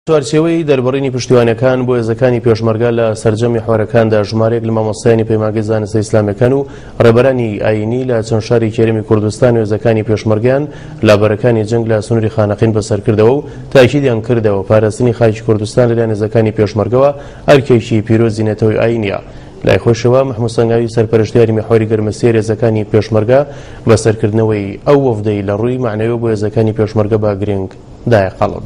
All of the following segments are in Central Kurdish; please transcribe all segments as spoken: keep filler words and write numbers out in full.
چوارچێوەی دەربڕینی پشتیوانیەکان بۆ هێزەکانی پێشمەرگە لە سەرجەمی حوارەکاندا ژمارەیەک لە مامۆستایانی پەیمانگەی زانستە ئیسلامیەکان و ڕێبەرانی ئاینی لە چەند شاری کێرەمی کوردستان و هێزەکانی پێشمەرگیان لابەرەکانی جەنگ لە سنووری خانەقین بەسەرکردەوە و تاکیدیان کردەوە پاراستنی خاکی کوردستان لەلایەن هێزەکانی پێشمەرگەوە ئەرکێکی پیرۆزی نێتەوەی ئاینیە. لای خۆشەوە محموود سەنگاوی سەرپەرشتیاری میحوەری گەرمەسێر هێزەکانی پێشمەرگە بەسەرکردنەوەی ئەو وەفدەی لە ڕووی معنەوی بۆ هێزەکانی پێشمەرگە با گرنگ دایەقەڵب.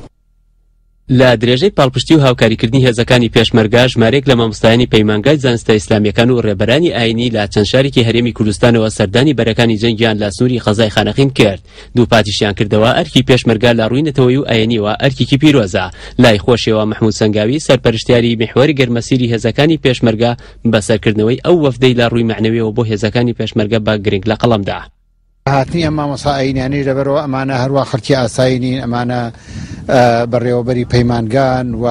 لە درێژەی پاڵپشتی و هاوکاریکردنی هێزەکانی پێشمەرگە ژمارەیەک لە مامۆستایانی پەیمانگای زانستە ئیسلامیەکان و ڕێبەرانی ئاینی لە چەند شارێکی هەرێمی کوردستانەوە سەردانی بەرەکانی جەنگیان لە سنووری خەزای خانەقین کرد. دوو پاتیشیان کردەوە ئەرکی پێشمەرگە لە ڕووی نەتەوەی و ئاینیەوە ئەرکێکی پیرۆزە. لای خۆشەوە محموود سەنگاوی سەرپەرشتیاری میحوەری گەرمەسێری هێزەکانی پێشمەرگە بەسەرکردنەوەی ئەو وەفدەی لە ڕووی معنەویەوە بۆ هێزەکانی پێشمەرگە بە گرنگ لە قەڵەمدا. هاتنی ئەم مامۆستا ئاینیانەی لەبەرەوە ئەمانە هەروە خەڵکی ئاسایی نین، ئەمانە بەڕێوەبەری پەیمانگان و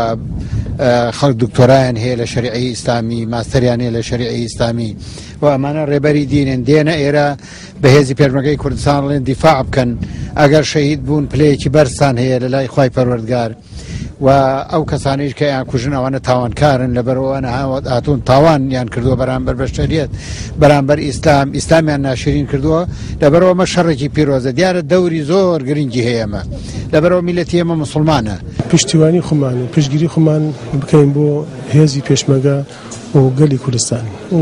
خەڵک دکتۆرایان هەیە لە شەریعەی ئیسلامی، ماستەریان هەیە لە شەریعەی ئیسلامی و ئەمانە ڕێبەری دینن. دێنە ئێرە بە هێزی پێشمەرگەی کوردستان ڵێن دیفاع بکەن، ئەگەر شەهید بوون پلەیەکی بەرزتان هەیە لە لای خوای پەروەردگار و ئەو کەسانەیش کە یان کوژن ئەوانە تاوانکارن لەبەرەوە هاتوون تاوان یان کردووە بەرامبەر بەشەریەت، بەرامبەر ئیسلام، ئیسلامیان ناشرین کردووە، لەبەرەوە مە شەڕێکی پیرۆزە. دیارە دەوری زۆر گرنگی هەیە ئەمە، لەبەرەوە میلەتی ئێمە مسڵمانە. پشتیوانی خۆمان و پشتگیری خۆمان بکەین بۆ هێزی پێشمەرگە و گەلی کوردستان و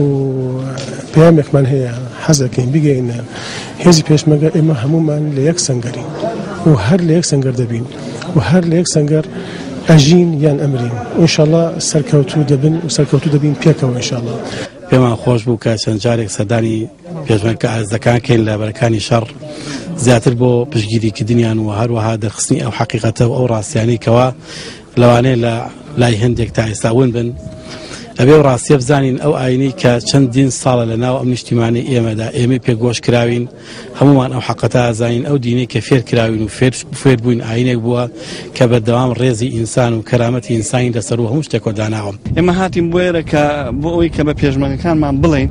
پەیامێکمان هەیە حەزەکەین بگەینە هێزی پێشمەرگە ئێمە هەمومان لە یەک سەنگەرین و هەر لە یەک سەنگەر دەبین و هەر لە یەک سەنگەر ئەژین یان ئەمرین و ئینشاڵڵا سەرکەوتوو دەبن و سەرکەوتوو دەبین پێکەوە ئینشاڵڵا. پێمان خۆش بوو کە چەند جارێک سەردانی پێشمەرگە ئازەکان کەین لە بەرەکانی شەڕ زیاتر بۆ پشتگیریکردنیان و هەروەها دەرخستنی ئەو حەقیقەتە و ئەو ڕاستیانەی کەوا لەوانەیە لە لای هەندێک تا ئێستاون بن. ئەبێ و ڕاستیە بزانین ئەو ئاینی کە چەندین ساڵە لە ناو ئەم نیشتیمانی ئێمەدا ئێمە پێگۆش کراوین، هەمومان ئەو حەقەتە ئازانین. ئەو دینەی کە فێر کراوین و فێر بووین ئاینێک بووە کە بەردەوام ڕێزی ئینسان و کەرامەتی ئینسانی لەسەر و هەموو شتێک داناوە. ئێمە هاتیم بۆ ئێرە کە بۆ ئەوەی کە بە پێشمەرگەکانمان بڵێن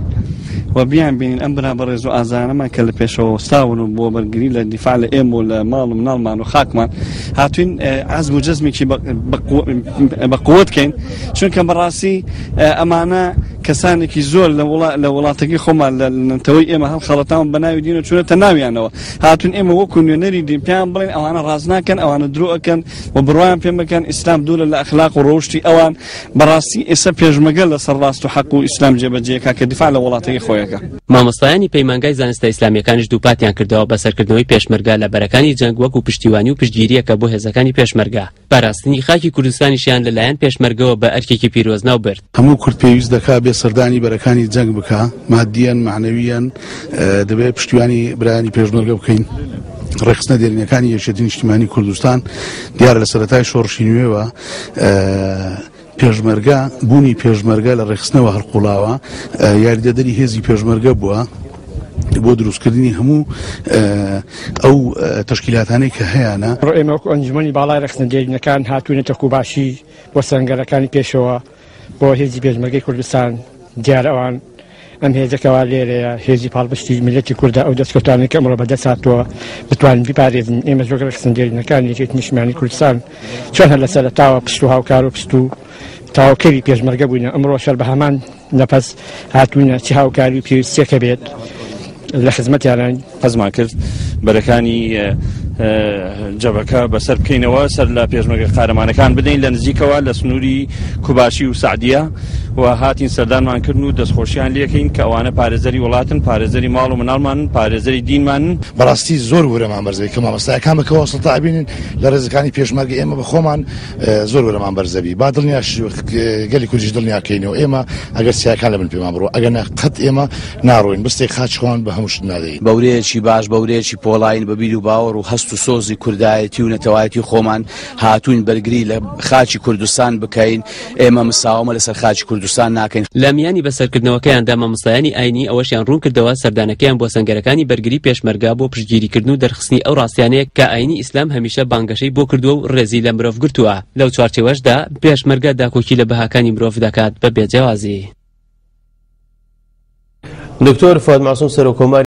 و بیان بینین ئەم بەرامبەر ڕێز و ئازانەمان کە لە پێشەوە وەستاون و بۆ بەرگری لە دیفاع لە ئێمە و لە ماڵ و مناڵمان و خاکمان هاتوین عەزم و جەزمێکی بە قووت کەین، چونکە بەڕاستی ئەمانە کەسانێکی زۆر لە وڵاتەکەی خۆمان لە نەتەوەی ئێمە هەڵخەڵەتاون بە ناوی دین و چونەتە ناویانەوە. هاتوین ئێمە وەکو نوێنەری دین پێیان بڵێن ئەوانە ڕاز ناکەن، ئەوانە درۆ ئەکەن و بڕوایان پێ مەکەن. ئیسلام دوورە لە ئەخلاق و ڕۆشتی ئەوان. بەڕاستی ئێستا پێشمەرگە لەسەر ڕاست و حەق و ئیسلام جێبەجێیەکە کە دیفاع لە وڵاتەکەی خۆیەکە. مامۆستایانی پەیمانگای زانستە ئیسلامیەکانیش دووپاتیان کردەوە بەسەرکردنەوەی پێشمەرگە لە بەرەکانی جەنگ وەکو پشتیوانی و پشتگیریەکە بۆ هێزەکانی پێشمەرگە. پاراستنی خاکی کوردستانیشیان لەلایەن پێشمەرگەوە بە ئەرکێکی پیرۆز ناو برد. هەموو کورد پێویست دەکا بێ سەردانی بەرەکانی جەنگ بکە، مادیەن معنەویەن، دەبێت پشتیوانی برایانی پێشمەرگە بکەین. ڕێخستنە دێرینەکانی یەکێتی نیشتیمانی کوردستان دیارە لە سەرەتای شۆڕشی نوێوە پێشمەرگە بوونی پێشمەرگە لە ڕێخستنەوە هەڵقوڵاوە یاریدەدەری هێزی پێشمەرگە بووە بۆ دروستکردنی هەموو ئەو تەشکیلاتانەی کە هەیەە. ئێمە وەکو ئەنجومەنی باڵای ڕێخستنە دێرینەکان هاتوونەتە کوباشی بۆ سەنگەرەکانی پێشەوە بۆ هێزی پێشمەرگەی کوردستان. دیارە ئەوان ئەم هێزەکەوا لێرەیە هێزی پاڵپشتی میلەتی کوردە ئەو دەستکەوتانەی کە ئەمڕۆ بەدەست هاتووە بتوانین بیپارێزن. ئێمە زۆر ڕێخستنە دێرینەکان یەکێتی نیشتیمانی کوردستان چۆن هەر لە سەرەتاوە پشت و هاوکار و پشت و تاواکەری پێشمەرگە بووینە. ئەمڕۆ شەر بە هەمان نەپەس هاتوونە چی هاوکاری و پێویستیەکە بێت لە خزمەتیانان حەزمان کرد بەرەکانی جەبەکە بەسەر بکەینەوە، سەر لە پێشمەرگە قارەمانەکان بدەین لە نزیکەوە لە سنووری کوباشی و سعدیە و هاتین سەردانمان کردن و دەستخۆشیان لێکەین کە ئەوانە پارێزەری وڵاتن، پارێزەری ماڵ و مناڵمانن، پارێزەری دینمانن. بەڕاستی زۆر وەرەمان بەرزەوی کە مامۆستایەکان بکەوە سڵتابینن لە ڕێزەکانی پێشمەرگە ئێمە بە خۆمان زۆر وەرەمان بەرزەبی. با دڵنیاش گەلی کوردیش دڵنیاکەینەوە ئێمە ئەگەر سیاکان لە بن پێمان بڕۆ، ئەگەر قەت ئێمە ناڕۆین بستێک خاچخۆن بە هەموو شت نادەین. بەورەیەکی باش بەورەیەکی پۆڵاین بە بیر و باوەڕ و هەست و سۆزی کوردایەتی و نەتەوایەتی خۆمان هاتوین بەرگری لە خاچی کوردستان بکەین. ئێمە مساومە لەسەر خاچی کوردستان ناکەین. لە میانی بەسەرکردنەوەکەیاندا مامۆستایانی ئاینی ئەوەشیان ڕوون کردەوە سەردانەکەیان بۆ سەنگەرەکانی بەرگری پێشمەرگە بۆ پشتگیریکردن و دەرخستنی ئەو ڕاستیانەیە کە ئاینی ئیسلام هەمیشە بانگەشەی بۆ کردووە و ڕێزی لە مرۆڤ گرتووە. لەو چوارچێوەشدا پێشمەرگە داکۆکی لە بەهاکانی مرۆڤ دەکات بە بێجیازی. دکتۆر فواد معسووم سەرۆکۆماری